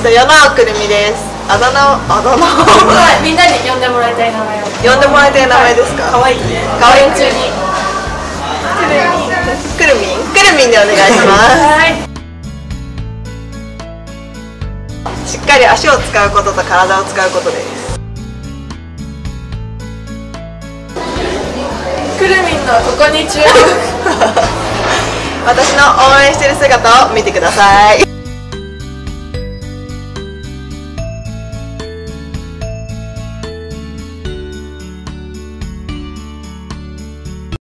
世直くるみです。あだ名みんなに呼んでもらいたい名前を。 呼んでもらいたい名前ですか。 可愛いね。 可愛い中に。 くるみんでお願いします。 はい。 しっかり足を使うことと体を使うことです。 くるみんのここに注目。 私の応援してる姿を見てください。